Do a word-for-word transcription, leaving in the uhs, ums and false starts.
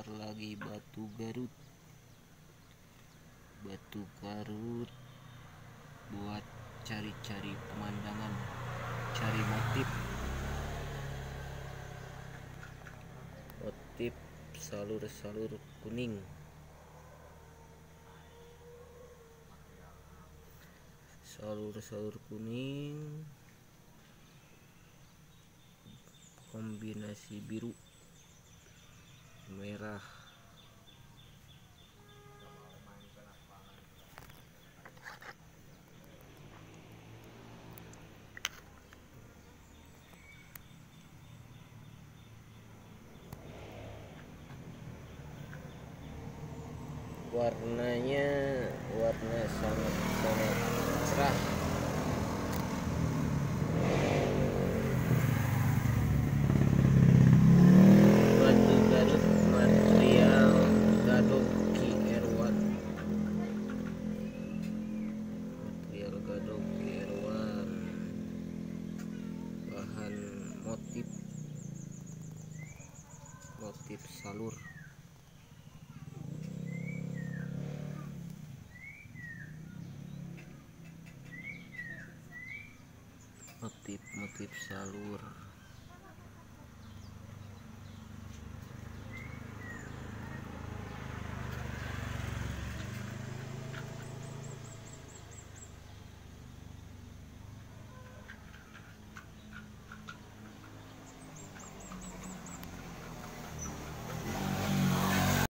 lagi batu Garut. Batu Garut buat cari-cari pemandangan, cari motif. Motif salur-salur kuning. Salur-salur kuning kombinasi biru merah. Warnanya warna sangat-sangat cerah. Batu Garut material gadok K R satu. Material gadok K R satu. Bahan motif motif salur. Motif-motif salur.